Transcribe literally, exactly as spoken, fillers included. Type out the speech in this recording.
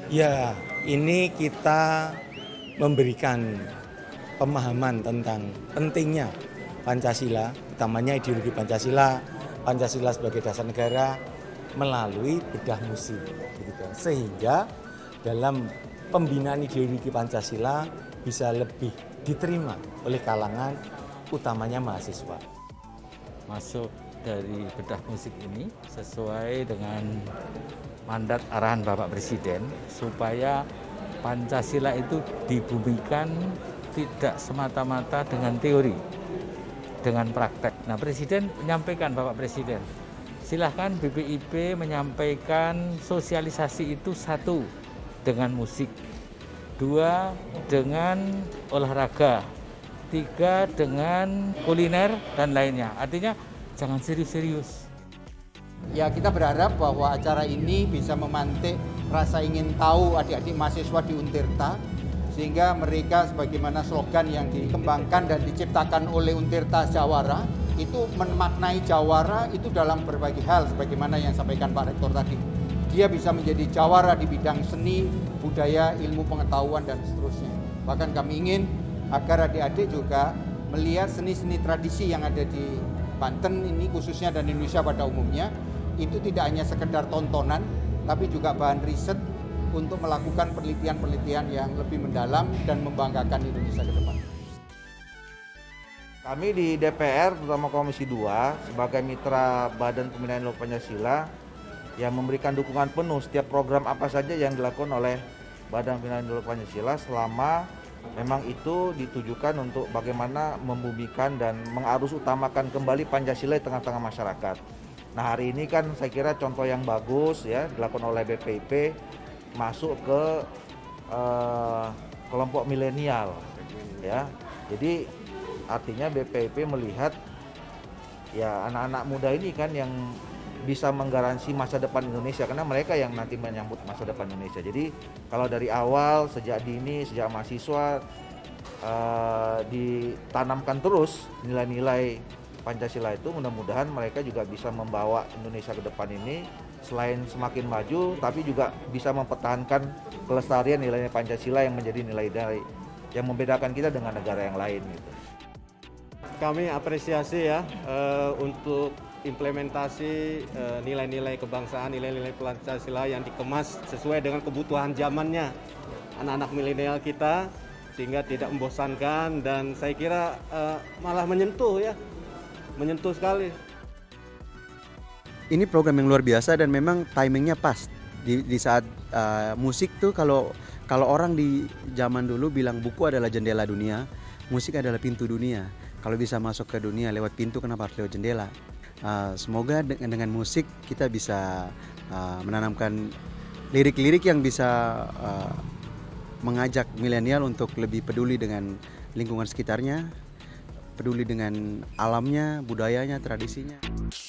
Ya, ini kita memberikan pemahaman tentang pentingnya Pancasila, utamanya ideologi Pancasila, Pancasila sebagai dasar negara melalui bedah musik, gitu. Sehingga dalam pembinaan ideologi Pancasila bisa lebih diterima oleh kalangan, utamanya mahasiswa. Masuk dari bedah musik ini sesuai dengan mandat arahan Bapak Presiden supaya Pancasila itu dibumikan tidak semata-mata dengan teori, dengan praktek. Nah, Presiden menyampaikan, Bapak Presiden, silahkan B P I P menyampaikan sosialisasi itu satu dengan musik, dua dengan olahraga, tiga dengan kuliner dan lainnya. Artinya jangan serius-serius. Ya, kita berharap bahwa acara ini bisa memantik rasa ingin tahu adik-adik mahasiswa di Untirta, sehingga mereka sebagaimana slogan yang dikembangkan dan diciptakan oleh Untirta Jawara, itu memaknai Jawara itu dalam berbagai hal, sebagaimana yang sampaikan Pak Rektor tadi. Dia bisa menjadi Jawara di bidang seni, budaya, ilmu pengetahuan, dan seterusnya. Bahkan kami ingin agar adik-adik juga melihat seni-seni tradisi yang ada di Banten ini khususnya dan Indonesia pada umumnya, itu tidak hanya sekedar tontonan, tapi juga bahan riset untuk melakukan penelitian-penelitian yang lebih mendalam dan membanggakan Indonesia ke depan. Kami di D P R, terutama Komisi dua, sebagai mitra Badan Pembinaan Ideologi Pancasila, yang memberikan dukungan penuh setiap program apa saja yang dilakukan oleh Badan Pembinaan Ideologi Pancasila selama memang itu ditujukan untuk bagaimana membumikan dan mengarus utamakan kembali Pancasila di tengah-tengah masyarakat. Nah, hari ini kan saya kira contoh yang bagus ya dilakukan oleh B P I P masuk ke uh, kelompok milenial ya. Jadi artinya B P I P melihat ya anak-anak muda ini kan yang bisa menggaransi masa depan Indonesia, karena mereka yang nanti menyambut masa depan Indonesia. Jadi kalau dari awal sejak dini, sejak mahasiswa uh, ditanamkan terus nilai-nilai Pancasila itu, mudah-mudahan mereka juga bisa membawa Indonesia ke depan ini selain semakin maju, tapi juga bisa mempertahankan kelestarian nilai Pancasila yang menjadi nilai-nilai yang membedakan kita dengan negara yang lain. Gitu. Kami apresiasi ya uh, untuk implementasi uh, nilai-nilai kebangsaan, nilai-nilai Pancasila yang dikemas sesuai dengan kebutuhan zamannya anak-anak milenial kita, sehingga tidak membosankan dan saya kira uh, malah menyentuh ya. menyentuh sekali. Ini program yang luar biasa dan memang timingnya pas di, di saat uh, musik tuh kalau kalau orang di zaman dulu bilang buku adalah jendela dunia, musik adalah pintu dunia. Kalau bisa masuk ke dunia lewat pintu, kenapa harus lewat jendela? Uh, semoga dengan, dengan musik kita bisa uh, menanamkan lirik-lirik yang bisa uh, mengajak milenial untuk lebih peduli dengan lingkungan sekitarnya, peduli dengan alamnya, budayanya, tradisinya.